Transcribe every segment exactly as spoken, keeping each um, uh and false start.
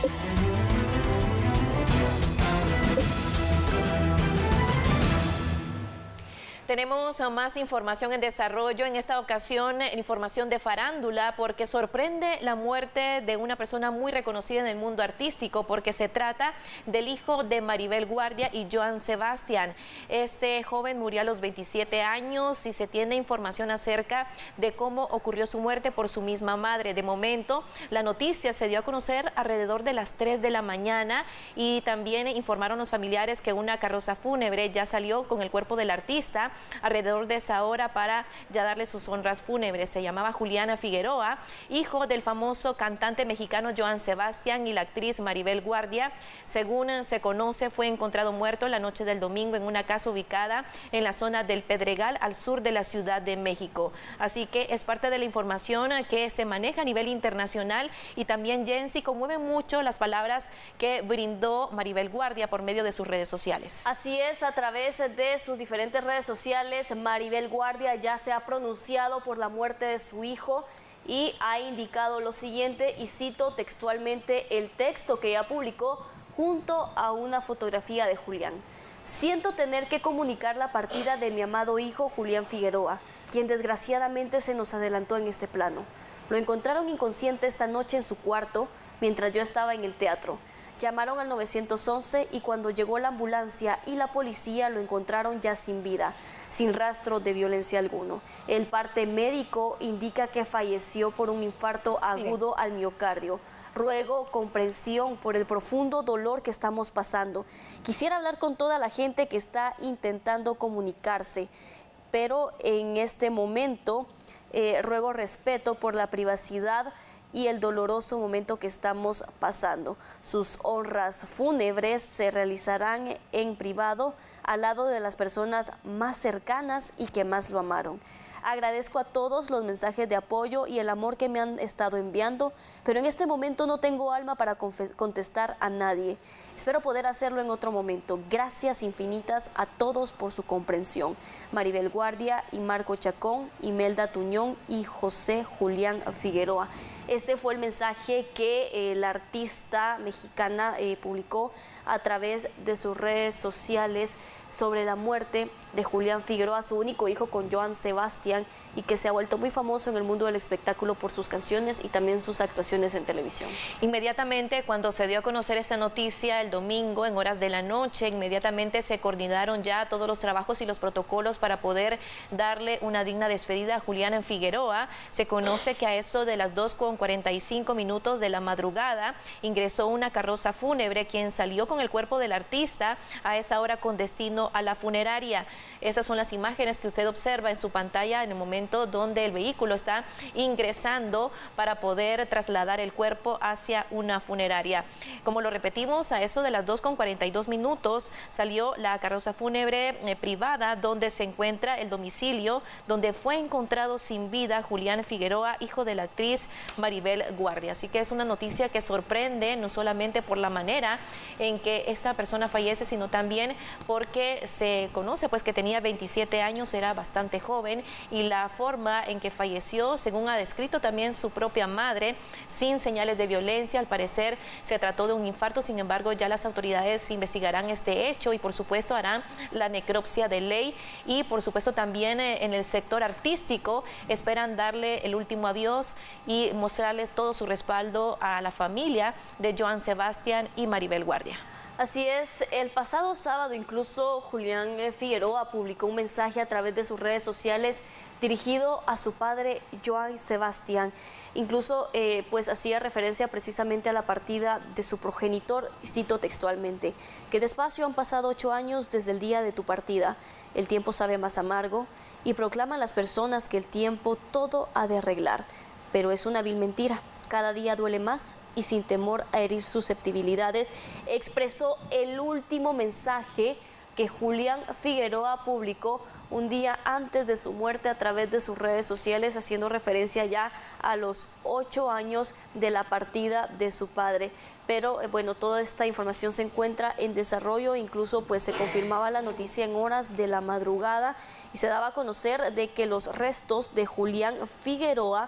Tenemos más información en desarrollo, en esta ocasión información de farándula, porque sorprende la muerte de una persona muy reconocida en el mundo artístico, porque se trata del hijo de Maribel Guardia y Joan Sebastián. Este joven murió a los veintisiete años y se tiene información acerca de cómo ocurrió su muerte por su misma madre. De momento, la noticia se dio a conocer alrededor de las tres de la mañana y también informaron los familiares que una carroza fúnebre ya salió con el cuerpo del artista alrededor de esa hora para ya darle sus honras fúnebres. Se llamaba Julián Figueroa, hijo del famoso cantante mexicano Joan Sebastián y la actriz Maribel Guardia. Según se conoce, fue encontrado muerto la noche del domingo en una casa ubicada en la zona del Pedregal, al sur de la Ciudad de México. Así que es parte de la información que se maneja a nivel internacional, y también Jensi conmueve mucho las palabras que brindó Maribel Guardia por medio de sus redes sociales. Así es, a través de sus diferentes redes sociales, Maribel Guardia ya se ha pronunciado por la muerte de su hijo y ha indicado lo siguiente, y cito textualmente el texto que ella publicó junto a una fotografía de Julián. Siento tener que comunicar la partida de mi amado hijo Julián Figueroa, quien desgraciadamente se nos adelantó en este plano. Lo encontraron inconsciente esta noche en su cuarto mientras yo estaba en el teatro. Llamaron al nueve once y cuando llegó la ambulancia y la policía lo encontraron ya sin vida, sin rastro de violencia alguno. El parte médico indica que falleció por un infarto agudo al miocardio. Ruego comprensión por el profundo dolor que estamos pasando. Quisiera hablar con toda la gente que está intentando comunicarse, pero en este momento eh, ruego respeto por la privacidad y el doloroso momento que estamos pasando. Sus honras fúnebres se realizarán en privado al lado de las personas más cercanas y que más lo amaron. Agradezco a todos los mensajes de apoyo y el amor que me han estado enviando, pero en este momento no tengo alma para contestar a nadie. Espero poder hacerlo en otro momento. Gracias infinitas a todos por su comprensión. Maribel Guardia y Marco Chacón, Imelda Tuñón y José Julián Figueroa. Este fue el mensaje que eh, la artista mexicana eh, publicó a través de sus redes sociales sobre la muerte de Julián Figueroa, su único hijo con Joan Sebastián, y que se ha vuelto muy famoso en el mundo del espectáculo por sus canciones y también sus actuaciones en televisión. Inmediatamente cuando se dio a conocer esta noticia el domingo en horas de la noche, inmediatamente se coordinaron ya todos los trabajos y los protocolos para poder darle una digna despedida a Julián Figueroa. Se conoce que a eso de las dos con cuarenta y cinco minutos de la madrugada ingresó una carroza fúnebre, quien salió con el cuerpo del artista a esa hora con destino a la funeraria. Esas son las imágenes que usted observa en su pantalla en el momento donde el vehículo está ingresando para poder trasladar el cuerpo hacia una funeraria. Como lo repetimos, a eso de las dos con cuarenta y dos minutos salió la carroza fúnebre eh, privada, donde se encuentra el domicilio donde fue encontrado sin vida Julián Figueroa, hijo de la actriz Maribel Guardia. Así que es una noticia que sorprende, no solamente por la manera en que esta persona fallece, sino también porque se conoce pues que tenía veintisiete años, era bastante joven, y la forma en que falleció, según ha descrito también su propia madre, sin señales de violencia. Al parecer se trató de un infarto. Sin embargo, ya las autoridades investigarán este hecho y por supuesto harán la necropsia de ley, y por supuesto también eh, en el sector artístico esperan darle el último adiós y mostrarles todo su respaldo a la familia de Joan Sebastián y Maribel Guardia. Así es, el pasado sábado incluso Julián Figueroa publicó un mensaje a través de sus redes sociales dirigido a su padre Joan Sebastián. Incluso eh, pues hacía referencia precisamente a la partida de su progenitor, y cito textualmente: que despacio han pasado ocho años desde el día de tu partida, el tiempo sabe más amargo y proclaman las personas que el tiempo todo ha de arreglar, pero es una vil mentira. Cada día duele más y sin temor a herir susceptibilidades, expresó el último mensaje que Julián Figueroa publicó un día antes de su muerte a través de sus redes sociales, haciendo referencia ya a los ocho años de la partida de su padre. Pero eh, bueno, toda esta información se encuentra en desarrollo. Incluso pues se confirmaba la noticia en horas de la madrugada y se daba a conocer de que los restos de Julián Figueroa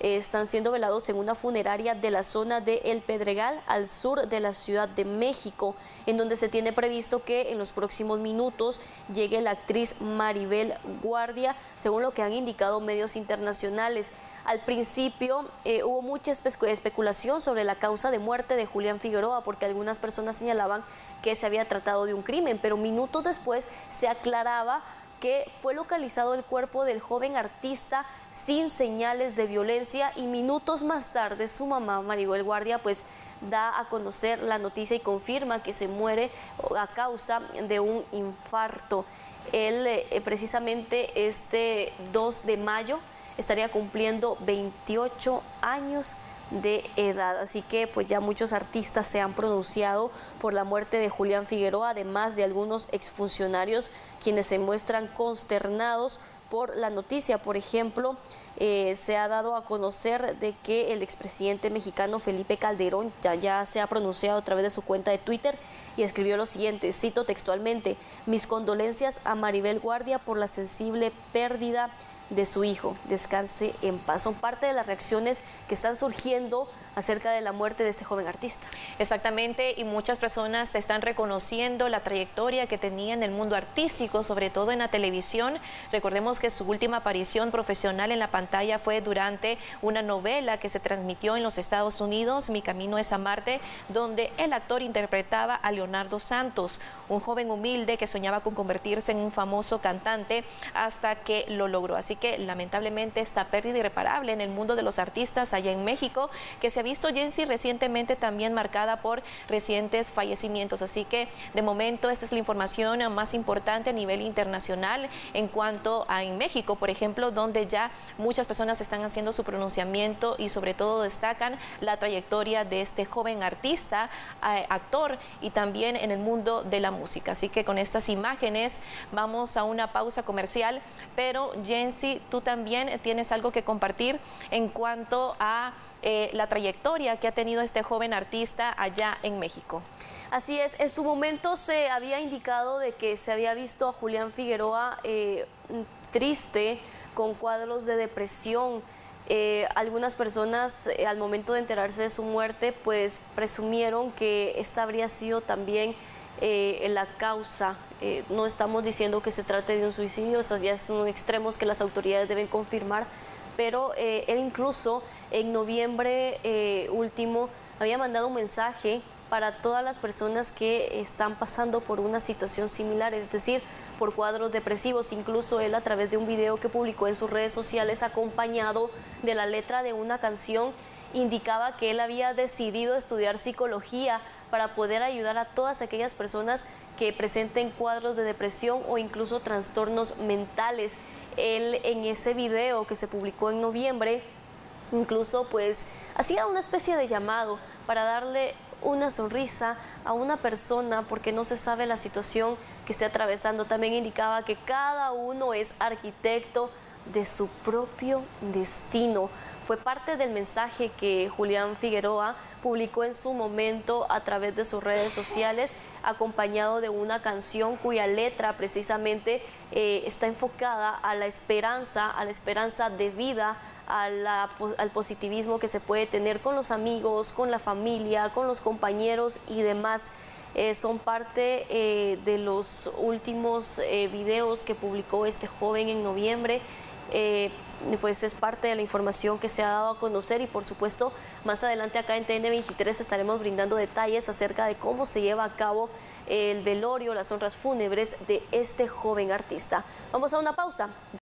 eh, están siendo velados en una funeraria de la zona de El Pedregal, al sur de la Ciudad de México, en donde se tiene previsto que en los próximos minutos llegue la actriz Maribel Guardia, según lo que han indicado medios internacionales. Al principio eh, hubo mucha espe especulación sobre la causa de muerte de Julián Figueroa, porque algunas personas señalaban que se había tratado de un crimen, pero minutos después se aclaraba que fue localizado el cuerpo del joven artista sin señales de violencia, y minutos más tarde su mamá, Maribel Guardia, pues da a conocer la noticia y confirma que se muere a causa de un infarto. Él eh, precisamente este dos de mayo estaría cumpliendo veintiocho años de edad, así que pues ya muchos artistas se han pronunciado por la muerte de Julián Figueroa, además de algunos exfuncionarios quienes se muestran consternados por la noticia. Por ejemplo, eh, se ha dado a conocer de que el expresidente mexicano Felipe Calderón ya, ya se ha pronunciado a través de su cuenta de Twitter y escribió lo siguiente, cito textualmente: mis condolencias a Maribel Guardia por la sensible pérdida de su hijo, descanse en paz. Son parte de las reacciones que están surgiendo acerca de la muerte de este joven artista. Exactamente, y muchas personas están reconociendo la trayectoria que tenía en el mundo artístico, sobre todo en la televisión. Recordemos que su última aparición profesional en la pantalla fue durante una novela que se transmitió en los Estados Unidos, Mi camino es a Marte, donde el actor interpretaba a Leonardo Santos, un joven humilde que soñaba con convertirse en un famoso cantante hasta que lo logró. Así que lamentablemente esta pérdida irreparable en el mundo de los artistas allá en México, que se ha visto, Jensi, recientemente también marcada por recientes fallecimientos. Así que de momento esta es la información más importante a nivel internacional en cuanto a en México, por ejemplo, donde ya muchas personas están haciendo su pronunciamiento y sobre todo destacan la trayectoria de este joven artista, eh, actor y también en el mundo de la música. Así que con estas imágenes vamos a una pausa comercial, pero Jensi, tú también tienes algo que compartir en cuanto a Eh, la trayectoria que ha tenido este joven artista allá en México. Así es, en su momento se había indicado de que se había visto a Julián Figueroa eh, triste, con cuadros de depresión. Eh, algunas personas eh, al momento de enterarse de su muerte pues presumieron que esta habría sido también eh, la causa. Eh, no estamos diciendo que se trate de un suicidio, esos ya son extremos que las autoridades deben confirmar, pero eh, él incluso en noviembre eh, último había mandado un mensaje para todas las personas que están pasando por una situación similar, es decir, por cuadros depresivos. Incluso él, a través de un video que publicó en sus redes sociales acompañado de la letra de una canción, indicaba que él había decidido estudiar psicología para poder ayudar a todas aquellas personas que presenten cuadros de depresión o incluso trastornos mentales. Él, en ese video que se publicó en noviembre, incluso pues hacía una especie de llamado para darle una sonrisa a una persona porque no se sabe la situación que esté atravesando. También indicaba que cada uno es arquitecto de su propio destino. Fue parte del mensaje que Julián Figueroa publicó en su momento a través de sus redes sociales, acompañado de una canción cuya letra precisamente eh, está enfocada a la esperanza, a la esperanza de vida, a la, al positivismo que se puede tener con los amigos, con la familia, con los compañeros y demás. Eh, son parte eh, de los últimos eh, videos que publicó este joven en noviembre. Eh, pues es parte de la información que se ha dado a conocer, y por supuesto más adelante acá en T N veintitrés estaremos brindando detalles acerca de cómo se lleva a cabo el velorio, las honras fúnebres de este joven artista. Vamos a una pausa.